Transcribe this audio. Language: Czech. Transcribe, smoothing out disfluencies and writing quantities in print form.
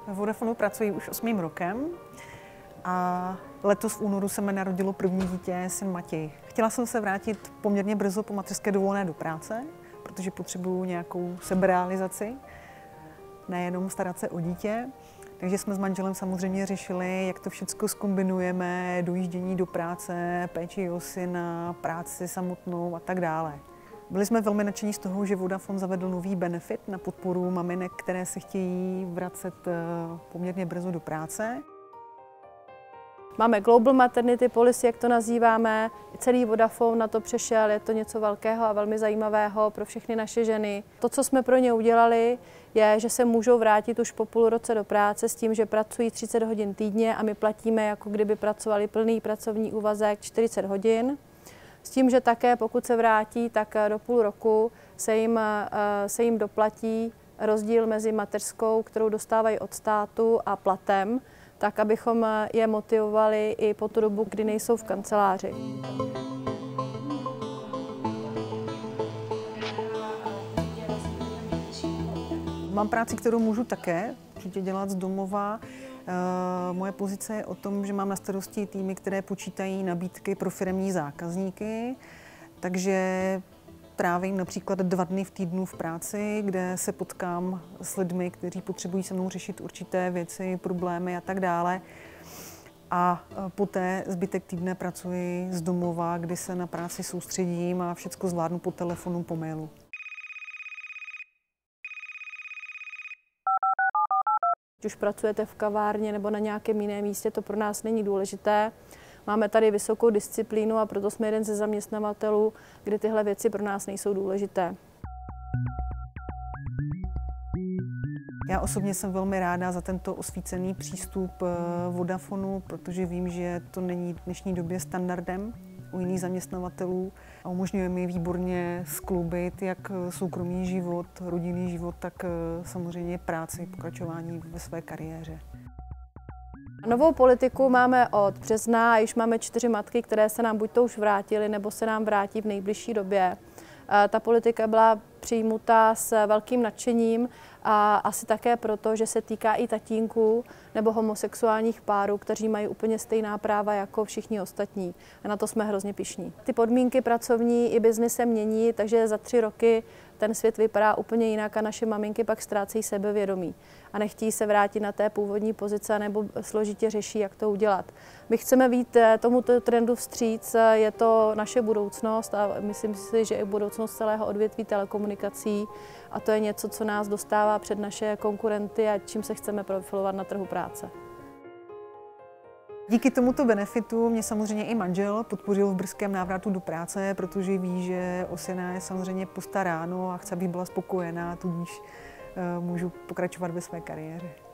Ve Vodafonu pracuji už 8. rokem a letos v únoru se mi narodilo první dítě, syn Matěj. Chtěla jsem se vrátit poměrně brzo po mateřské dovolené do práce, protože potřebuju nějakou seberealizaci, nejenom starat se o dítě. Takže jsme s manželem samozřejmě řešili, jak to všechno zkombinujeme, dojíždění do práce, péči o syna, práci samotnou a tak dále. Byli jsme velmi nadšení z toho, že Vodafone zavedl nový benefit na podporu maminek, které se chtějí vracet poměrně brzo do práce. Máme Global Maternity Policy, jak to nazýváme. Celý Vodafone na to přešel, je to něco velkého a velmi zajímavého pro všechny naše ženy. To, co jsme pro ně udělali, je, že se můžou vrátit už po půl roce do práce s tím, že pracují 30 hodin týdně a my platíme, jako kdyby pracovali plný pracovní úvazek 40 hodin. S tím, že také pokud se vrátí, tak do půl roku se jim doplatí rozdíl mezi mateřskou, kterou dostávají od státu, a platem, tak abychom je motivovali i po tu dobu, kdy nejsou v kanceláři. Mám práci, kterou můžu také určitě dělat z domova. Moje pozice je o tom, že mám na starosti týmy, které počítají nabídky pro firemní zákazníky, takže trávím například 2 dny v týdnu v práci, kde se potkám s lidmi, kteří potřebují se mnou řešit určité věci, problémy a tak dále. A poté zbytek týdne pracuji z domova, kdy se na práci soustředím a všechno zvládnu po telefonu, po mailu. Když už pracujete v kavárně nebo na nějakém jiném místě, to pro nás není důležité. Máme tady vysokou disciplínu a proto jsme jeden ze zaměstnavatelů, kde tyhle věci pro nás nejsou důležité. Já osobně jsem velmi ráda za tento osvícený přístup Vodafonu, protože vím, že to není v dnešní době standardem u jiných zaměstnavatelů a umožňuje mi výborně skloubit jak soukromý život, rodinný život, tak samozřejmě práci, pokračování ve své kariéře. Novou politiku máme od března a již máme 4 matky, které se nám buď to už vrátily, nebo se nám vrátí v nejbližší době. Ta politika byla přijmuta s velkým nadšením a asi také proto, že se týká i tatínků nebo homosexuálních párů, kteří mají úplně stejná práva jako všichni ostatní. A na to jsme hrozně pyšní. Ty podmínky pracovní i biznis se mění, takže za 3 roky ten svět vypadá úplně jinak a naše maminky pak ztrácejí sebevědomí a nechtějí se vrátit na té původní pozice nebo složitě řeší, jak to udělat. My chceme vyjít tomuto trendu vstříc, je to naše budoucnost a myslím si, že i budoucnost celého odvětví telekomunikací a to je něco, co nás dostává před naše konkurenty a čím se chceme profilovat na trhu práce. Díky tomuto benefitu mě samozřejmě i manžel podpořil v brzkém návratu do práce, protože ví, že o syna je samozřejmě postaráno a chce, aby byla spokojená, tudíž můžu pokračovat ve své kariéře.